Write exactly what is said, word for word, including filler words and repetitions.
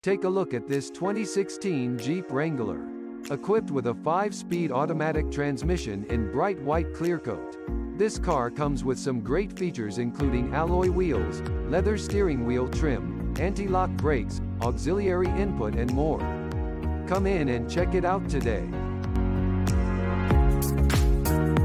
Take a look at this twenty sixteen Jeep Wrangler. Equipped with a five-speed automatic transmission in bright white Clearcoat. This car comes with some great features including alloy wheels, leather steering wheel trim, anti-lock brakes, auxiliary input and more. Come in and check it out today.